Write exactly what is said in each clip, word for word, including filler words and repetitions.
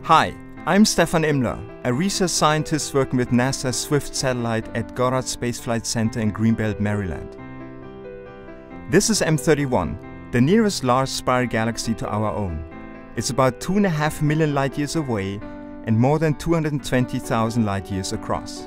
Hi, I'm Stefan Immler, a research scientist working with NASA's SWIFT satellite at Goddard Space Flight Center in Greenbelt, Maryland. This is M thirty-one, the nearest large spiral galaxy to our own. It's about two and a half million light years away and more than two hundred twenty thousand light years across.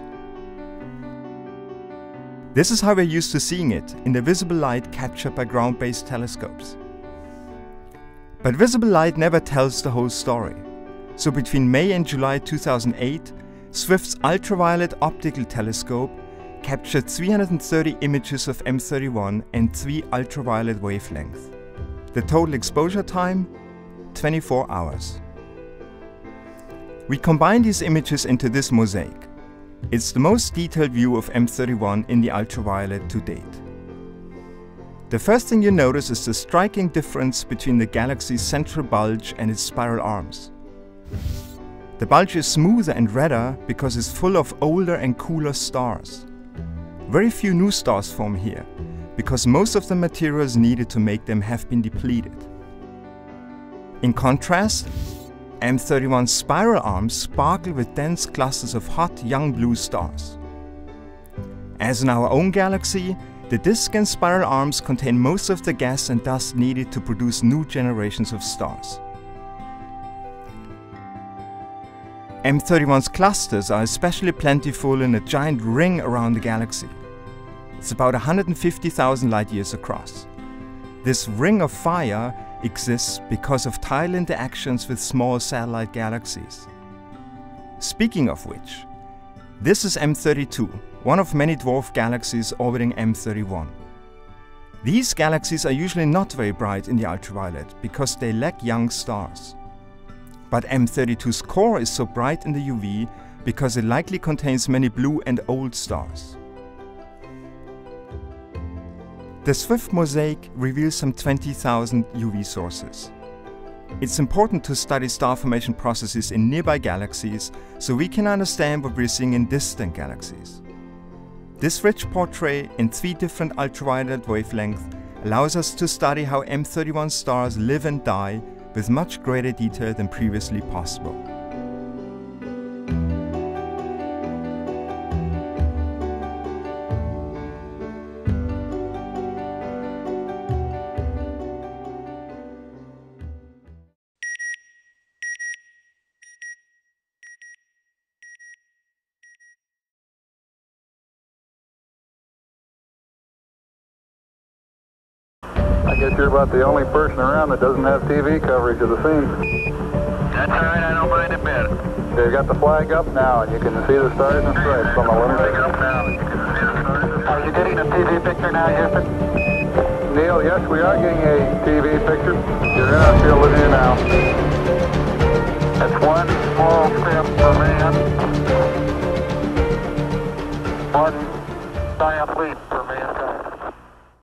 This is how we're used to seeing it in the visible light captured by ground-based telescopes. But visible light never tells the whole story. So between May and July two thousand eight, SWIFT's ultraviolet optical telescope captured three hundred thirty images of M thirty-one and three ultraviolet wavelengths. The total exposure time? twenty-four hours. We combine these images into this mosaic. It's the most detailed view of M thirty-one in the ultraviolet to date. The first thing you notice is the striking difference between the galaxy's central bulge and its spiral arms. The bulge is smoother and redder because it's full of older and cooler stars. Very few new stars form here, because most of the materials needed to make them have been depleted. In contrast, M thirty-one's spiral arms sparkle with dense clusters of hot young blue stars. As in our own galaxy, the disk and spiral arms contain most of the gas and dust needed to produce new generations of stars. M thirty-one's clusters are especially plentiful in a giant ring around the galaxy. It's about one hundred fifty thousand light years across. This ring of fire exists because of tidal interactions with small satellite galaxies. Speaking of which, this is M thirty-two, one of many dwarf galaxies orbiting M thirty-one. These galaxies are usually not very bright in the ultraviolet because they lack young stars. But M thirty-two's core is so bright in the U V because it likely contains many blue and old stars. The SWIFT mosaic reveals some twenty thousand U V sources. It's important to study star formation processes in nearby galaxies so we can understand what we're seeing in distant galaxies. This rich portrait in three different ultraviolet wavelengths allows us to study how M thirty-one stars live and die with much greater detail than previously possible. I guess you're about the only person around that doesn't have T V coverage of the scene. That's all right, I don't mind a bit. They've got the flag up now, and you can see the stars and stripes on the lunar Flag up now, you can see the stars. Are you getting a T V picture now, Houston? Neil, yes, we are getting a T V picture. You're in our field of view now. That's one small step for man, one giant leap